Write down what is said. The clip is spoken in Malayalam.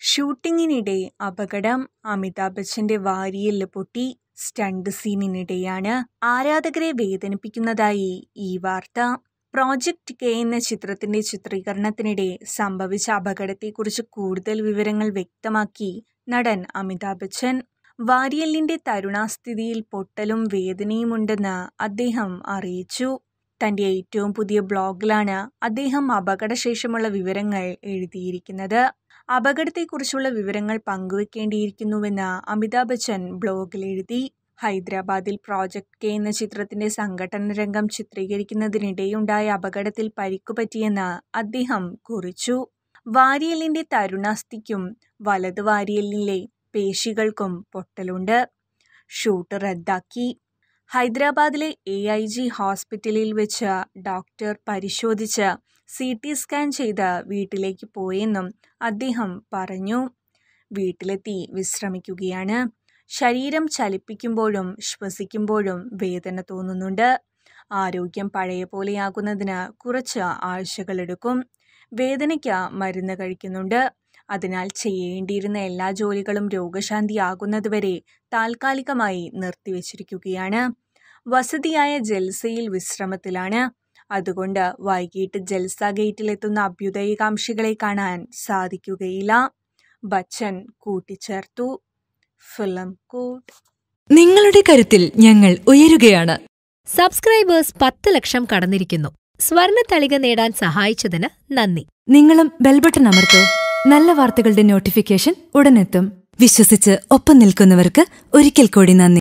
ഷൂട്ടിങ്ങിനിടെ അപകടം. അമിതാഭ് ബച്ചന്റെ വാരിയെല്ല് പൊട്ടി. സ്റ്റണ്ട് സീനിനിടെയാണ് ആരാധകരെ വേദനിപ്പിക്കുന്നതായി ഈ വാർത്ത. പ്രോജക്റ്റ് കെ എന്ന ചിത്രത്തിന്റെ ചിത്രീകരണത്തിനിടെ സംഭവിച്ച അപകടത്തെക്കുറിച്ച് കൂടുതൽ വിവരങ്ങൾ വ്യക്തമാക്കി നടൻ അമിതാഭ് ബച്ചൻ. വാരിയെല്ലിന്റെ തരുണാസ്ഥിതിയിൽ പൊട്ടലും വേദനയുമുണ്ടെന്ന് അദ്ദേഹം അറിയിച്ചു. തന്റെ ഏറ്റവും പുതിയ ബ്ലോഗിലാണ് അദ്ദേഹം അപകടശേഷമുള്ള വിവരങ്ങൾ എഴുതിയിരിക്കുന്നത്. അപകടത്തെക്കുറിച്ചുള്ള വിവരങ്ങൾ പങ്കുവെക്കേണ്ടിയിരിക്കുന്നുവെന്ന് അമിതാഭ് ബച്ചൻ ബ്ലോഗിൽ എഴുതി. ഹൈദരാബാദിൽ പ്രോജക്റ്റ് കെ എന്ന ചിത്രത്തിന്റെ സംഘട്ടന രംഗം ചിത്രീകരിക്കുന്നതിനിടെയുണ്ടായ അപകടത്തിൽ പരിക്കുപറ്റിയെന്ന് അദ്ദേഹം കുറിച്ചു. വാരിയെല്ലിന്റെ തരുണാസ്ഥിക്കും വലത് വാരിയെല്ലിലെ പേശികൾക്കും പൊട്ടലുണ്ട്. ഷൂട്ട് റദ്ദാക്കി. ഹൈദരാബാദിലെ AIG ഹോസ്പിറ്റലിൽ വെച്ച് ഡോക്ടർ പരിശോധിച്ച് CT സ്കാൻ ചെയ്ത് വീട്ടിലേക്ക് പോയെന്നും അദ്ദേഹം പറഞ്ഞു. വീട്ടിലെത്തി വിശ്രമിക്കുകയാണ്. ശരീരം ചലിപ്പിക്കുമ്പോഴും ശ്വസിക്കുമ്പോഴും വേദന തോന്നുന്നുണ്ട്. ആരോഗ്യം പഴയ പോലെയാകുന്നതിന് കുറച്ച് ആഴ്ചകളെടുക്കും. വേദനയ്ക്ക് മരുന്ന് കഴിക്കുന്നുണ്ട്. അതിനാൽ ചെയ്യേണ്ടിയിരുന്ന എല്ലാ ജോലികളും രോഗശാന്തിയാകുന്നതുവരെ താൽക്കാലികമായി നിർത്തിവച്ചിരിക്കുകയാണ്. വസതിയായ ജൽസയിൽ വിശ്രമത്തിലാണ്. അതുകൊണ്ട് വൈകിട്ട് ജൽസ ഗേറ്റിലെത്തുന്ന അഭ്യുദയകാംക്ഷികളെ കാണാൻ സാധിക്കുകയില്ല. ബച്ചൻ കൂട്ടിച്ചേർത്തു. ഫിലിം കോട്ട്. നിങ്ങളുടെ കരുത്തിൽ ഞങ്ങൾ ഉയരുകയാണ്. സബ്സ്ക്രൈബേഴ്സ് 10 ലക്ഷം കടന്നിരിക്കുന്നു. സ്വർണ്ണ തളിക നേടാൻ സഹായിച്ചതിന് നന്ദി. നിങ്ങളും ബെൽബട്ടൺ അമർത്തോ. നല്ല വാർത്തകളുടെ നോട്ടിഫിക്കേഷൻ ഉടനെത്തും. വിശ്വസിച്ച് ഒപ്പം നിൽക്കുന്നവർക്ക് ഒരിക്കൽ കൂടി നന്ദി.